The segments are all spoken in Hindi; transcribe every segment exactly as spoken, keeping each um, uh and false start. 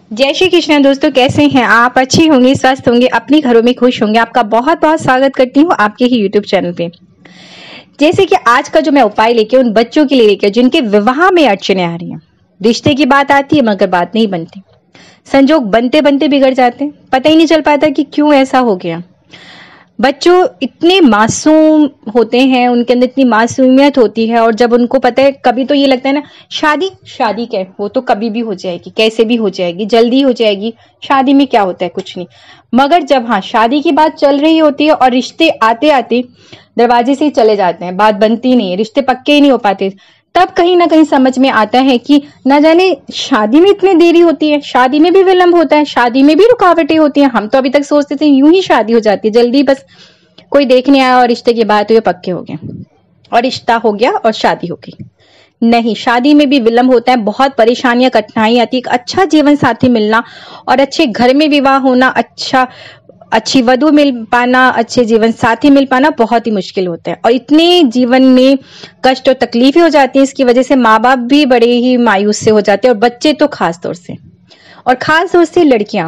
जय श्री कृष्ण दोस्तों, कैसे हैं आप? अच्छी होंगे, स्वस्थ होंगे, अपने घरों में खुश होंगे। आपका बहुत बहुत स्वागत करती हूँ आपके ही यूट्यूब चैनल पे। जैसे कि आज का जो मैं उपाय लेके उन बच्चों के लिए लेके जिनके विवाह में अड़चने आ रही हैं। रिश्ते की बात आती है मगर बात नहीं बनती, संजोग बनते बनते बिगड़ जाते हैं, पता ही नहीं चल पाता कि क्यों ऐसा हो गया। बच्चों इतने मासूम होते हैं, उनके अंदर इतनी मासूमियत होती है, और जब उनको पता है, कभी तो ये लगता है ना, शादी शादी क्या है, वो तो कभी भी हो जाएगी, कैसे भी हो जाएगी, जल्दी हो जाएगी, शादी में क्या होता है, कुछ नहीं। मगर जब हाँ शादी की बात चल रही होती है और रिश्ते आते आते दरवाजे से ही चले जाते हैं, बात बनती नहीं है, रिश्ते पक्के ही नहीं हो पाते, तब कहीं ना कहीं समझ में आता है कि ना जाने शादी में इतनी देरी होती है, शादी में भी विलंब होता है, शादी में भी रुकावटें होती हैं। हम तो अभी तक सोचते थे यूं ही शादी हो जाती है, जल्दी बस कोई देखने आया और रिश्ते की बात हुई, पक्के हो गए और रिश्ता हो गया और शादी हो गई। नहीं, शादी में भी विलंब होता है, बहुत परेशानियां कठिनाई आती है। एक अच्छा जीवन साथी मिलना और अच्छे घर में विवाह होना, अच्छा अच्छी वधु मिल पाना, अच्छे जीवन साथी मिल पाना बहुत ही मुश्किल होता है। और इतने जीवन में कष्ट और तकलीफें हो जाती हैं, इसकी वजह से माँ बाप भी बड़े ही मायूस से हो जाते हैं, और बच्चे तो खास तौर से, और खास तौर से लड़कियां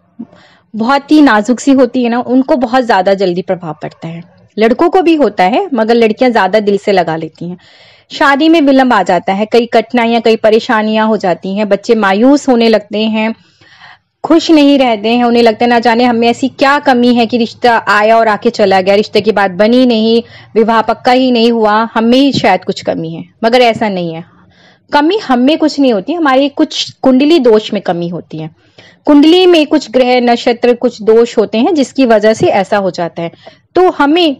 बहुत ही नाजुक सी होती है ना, उनको बहुत ज्यादा जल्दी प्रभाव पड़ता है। लड़कों को भी होता है मगर लड़कियां ज्यादा दिल से लगा लेती हैं। शादी में विलंब आ जाता है, कई कठिनाइयां, कई परेशानियां हो जाती हैं, बच्चे मायूस होने लगते हैं, खुश नहीं रहते हैं, उन्हें लगता है ना जाने हमें ऐसी क्या कमी है कि रिश्ता आया और आके चला गया, रिश्ते की बात बनी नहीं, विवाह पक्का ही नहीं हुआ, हमें ही शायद कुछ कमी है। मगर ऐसा नहीं है, कमी हमें कुछ नहीं होती, हमारी कुछ कुंडली दोष में कमी होती है। कुंडली में कुछ ग्रह नक्षत्र कुछ दोष होते हैं जिसकी वजह से ऐसा हो जाता है। तो हमें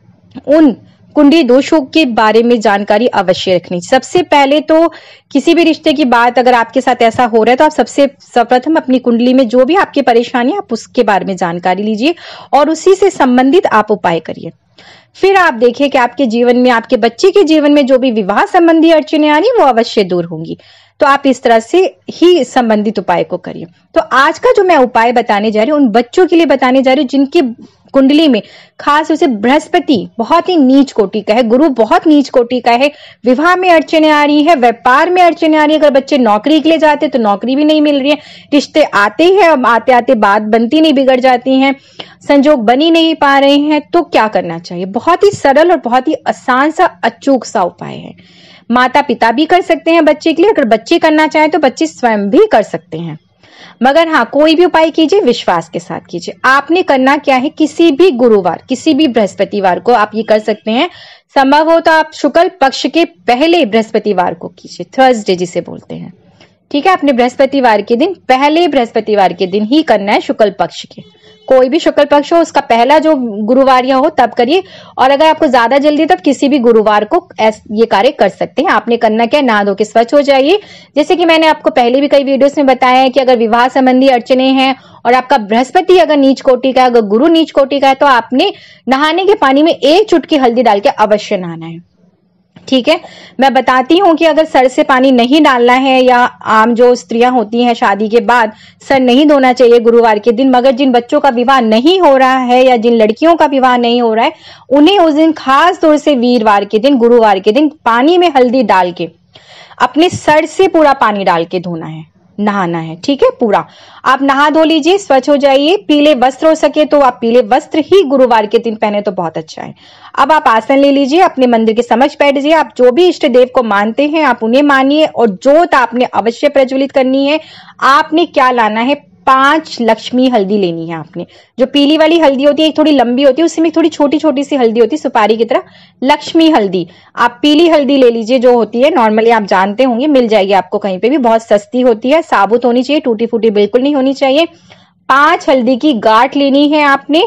उन कुंडली दोषों के बारे में जानकारी अवश्य रखनी। सबसे पहले तो किसी भी रिश्ते की बात अगर आपके साथ ऐसा हो रहा है तो आप सबसे सर्वप्रथम अपनी कुंडली में जो भी आपकी परेशानी है आप उसके बारे में जानकारी लीजिए और उसी से संबंधित आप उपाय करिए। फिर आप देखिए कि आपके जीवन में, आपके बच्चे के जीवन में जो भी विवाह संबंधी अड़चने आ रही वो अवश्य दूर होंगी। तो आप इस तरह से ही संबंधित उपाय को करिए। तो आज का जो मैं उपाय बताने जा रही हूँ उन बच्चों के लिए बताने जा रही हूँ जिनकी कुंडली में खास तौर से बृहस्पति बहुत ही नीच कोटि का है, गुरु बहुत नीच कोटि का है, विवाह में अड़चने आ रही है, व्यापार में अड़चने आ रही है, अगर बच्चे नौकरी के लिए जाते तो नौकरी भी नहीं मिल रही है, रिश्ते आते ही है, आते आते बात बनती नहीं, बिगड़ जाती हैं, संजोग बनी नहीं पा रहे हैं, तो क्या करना चाहिए? बहुत ही सरल और बहुत ही आसान सा अचूक सा उपाय है। माता पिता भी कर सकते हैं बच्चे के लिए, अगर बच्चे करना चाहे तो बच्चे स्वयं भी कर सकते हैं। मगर हाँ, कोई भी उपाय कीजिए विश्वास के साथ कीजिए। आपने करना क्या है, किसी भी गुरुवार, किसी भी बृहस्पतिवार को आप ये कर सकते हैं। संभव हो तो आप शुक्ल पक्ष के पहले बृहस्पतिवार को कीजिए, थर्सडे जिसे बोलते हैं। ठीक है, अपने बृहस्पतिवार के दिन, पहले बृहस्पतिवार के दिन ही करना है, शुक्ल पक्ष के, कोई भी शुक्ल पक्ष हो उसका पहला जो गुरुवार या हो तब करिए। और अगर आपको ज्यादा जल्दी तब किसी भी गुरुवार को ये कार्य कर सकते हैं। आपने करना क्या, नहा धो के स्वच्छ हो जाइए। जैसे कि मैंने आपको पहले भी कई वीडियोस में बताया है कि अगर विवाह संबंधी अड़चने हैं और आपका बृहस्पति अगर नीच कोटि का, अगर गुरु नीच कोटि का है, तो आपने नहाने के पानी में एक चुटकी हल्दी डाल के अवश्य नहाना है। ठीक है, मैं बताती हूँ कि अगर सर से पानी नहीं डालना है, या आम जो स्त्रियां होती हैं शादी के बाद सर नहीं धोना चाहिए गुरुवार के दिन, मगर जिन बच्चों का विवाह नहीं हो रहा है या जिन लड़कियों का विवाह नहीं हो रहा है उन्हें उस दिन खास तौर से वीरवार के दिन, गुरुवार के दिन पानी में हल्दी डाल के अपने सर से पूरा पानी डाल के धोना है, नहाना है। ठीक है, पूरा आप नहा धो लीजिए, स्वच्छ हो जाइए। पीले वस्त्र हो सके तो आप पीले वस्त्र ही गुरुवार के दिन पहने तो बहुत अच्छा है। अब आप आसन ले लीजिए, अपने मंदिर के समक्ष बैठ जाइए। आप जो भी इष्ट देव को मानते हैं आप उन्हें मानिए, और जोत आपने अवश्य प्रज्वलित करनी है। आपने क्या लाना है, पांच लक्ष्मी हल्दी लेनी है आपने। जो पीली वाली हल्दी होती है एक थोड़ी लंबी होती है, उसमें थोड़ी छोटी छोटी सी हल्दी होती है, सुपारी की तरह, लक्ष्मी हल्दी। आप पीली हल्दी ले लीजिए, जो होती है नॉर्मली आप जानते होंगे, मिल जाएगी आपको कहीं पे भी, बहुत सस्ती होती है, साबुत होनी चाहिए, टूटी फूटी बिल्कुल नहीं होनी चाहिए। पांच हल्दी की गांठ लेनी है आपने,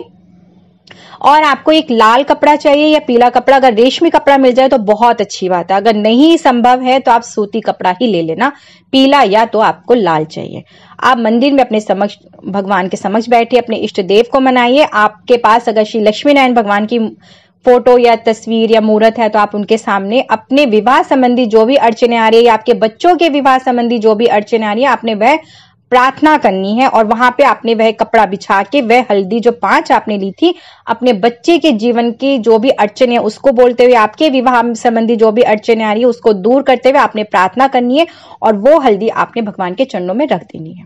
और आपको एक लाल कपड़ा चाहिए या पीला कपड़ा, अगर रेशमी कपड़ा मिल जाए तो बहुत अच्छी बात है, अगर नहीं संभव है तो आप सूती कपड़ा ही ले लेना, पीला या तो आपको लाल चाहिए। आप मंदिर में अपने समक्ष, भगवान के समक्ष बैठिए, अपने इष्ट देव को मनाइए। आपके पास अगर श्री लक्ष्मी नारायण भगवान की फोटो या तस्वीर या मूर्त है तो आप उनके सामने अपने विवाह संबंधी जो भी अड़चने आ रही है, या आपके बच्चों के विवाह संबंधी जो भी अड़चने आ रही है, आपने वह प्रार्थना करनी है, और वहां पे आपने वह कपड़ा बिछा के वह हल्दी जो पांच आपने ली थी, अपने बच्चे के जीवन की जो भी अड़चने उसको बोलते हुए, आपके विवाह संबंधी जो भी अड़चने आ रही है उसको दूर करते हुए आपने प्रार्थना करनी है, और वो हल्दी आपने भगवान के चरणों में रख देनी है।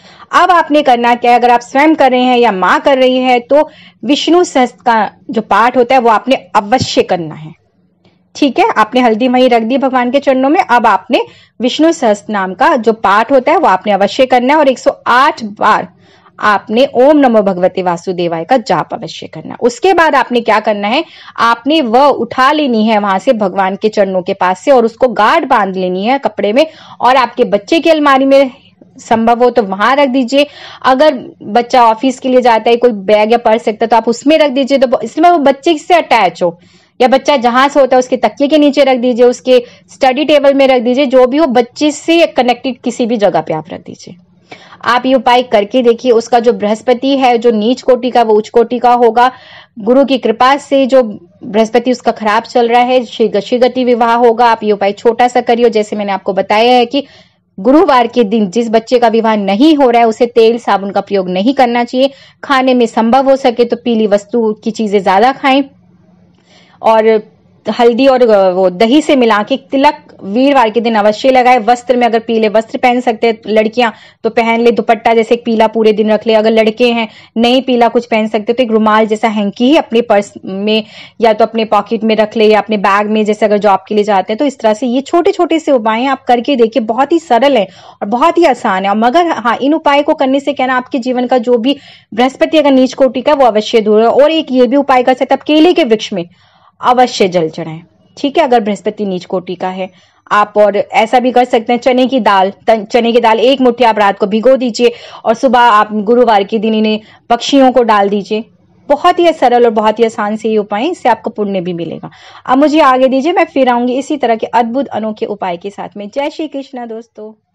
अब आपने करना क्या है, अगर आप स्वयं कर रहे हैं या माँ कर रही है तो विष्णु सहस्त्र का जो पाठ होता है वो आपने अवश्य करना है। ठीक है, आपने हल्दी वहीं रख दी भगवान के चरणों में। अब आपने विष्णु सहस्त्र नाम का जो पाठ होता है वो आपने अवश्य करना है और एक सौ आठ बार आपने ओम नमो भगवते वासुदेवाय का जाप अवश्य करना। उसके बाद आपने क्या करना है, आपने वह उठा लेनी है वहां से भगवान के चरणों के पास से और उसको गांठ बांध लेनी है कपड़े में और आपके बच्चे की अलमारी में संभव हो तो वहां रख दीजिए। अगर बच्चा ऑफिस के लिए जाता है, कोई बैग या पर्स रखता है तो आप उसमें रख दीजिए, तो इसमें वो बच्चे से अटैच हो, या बच्चा जहां से होता है उसके तकिए के नीचे रख दीजिए, उसके स्टडी टेबल में रख दीजिए, जो भी हो बच्चे से कनेक्टेड किसी भी जगह पे आप रख दीजिए। आप ये उपाय करके देखिए, उसका जो बृहस्पति है जो नीच कोटि का वो उच्च कोटि का होगा। गुरु की कृपा से जो बृहस्पति उसका खराब चल रहा है, शीघ्र गति विवाह होगा। आप ये उपाय छोटा सा करिए, जैसे मैंने आपको बताया है कि गुरुवार के दिन जिस बच्चे का विवाह नहीं हो रहा है उसे तेल साबुन का प्रयोग नहीं करना चाहिए। खाने में संभव हो सके तो पीली वस्तु की चीजें ज्यादा खाएं और हल्दी और वो दही से मिला के तिलक वीरवार के दिन अवश्य लगाए। वस्त्र में अगर पीले वस्त्र पहन सकते हैं लड़कियां तो पहन ले, दुपट्टा जैसे पीला पूरे दिन रख ले। अगर लड़के हैं नहीं पीला कुछ पहन सकते तो एक रुमाल जैसा हैंकी ही अपने पर्स में या तो अपने पॉकेट में रख ले या अपने बैग में, जैसे अगर जॉब के लिए जाते हैं तो इस तरह से ये छोटे छोटे से उपाय आप करके देखिए। बहुत ही सरल है और बहुत ही आसान है, मगर हाँ इन उपाय को करने से कहना आपके जीवन का जो भी बृहस्पति अगर नीच कोटि का वो अवश्य दूर है। और एक ये भी उपाय कर सकते आप केले के वृक्ष में अवश्य जल चढ़ाएं। ठीक है, अगर बृहस्पति नीच कोटि का है आप। और ऐसा भी कर सकते हैं, चने की दाल चने की दाल एक मुट्ठी आप रात को भिगो दीजिए और सुबह आप गुरुवार के दिन इन्हें पक्षियों को डाल दीजिए। बहुत ही सरल और बहुत ही आसान से ये उपाय, इससे आपको पुण्य भी मिलेगा। अब मुझे आगे दीजिए, मैं फिर आऊंगी इसी तरह के अद्भुत अनोखे उपाय के साथ में। जय श्री कृष्णा दोस्तों।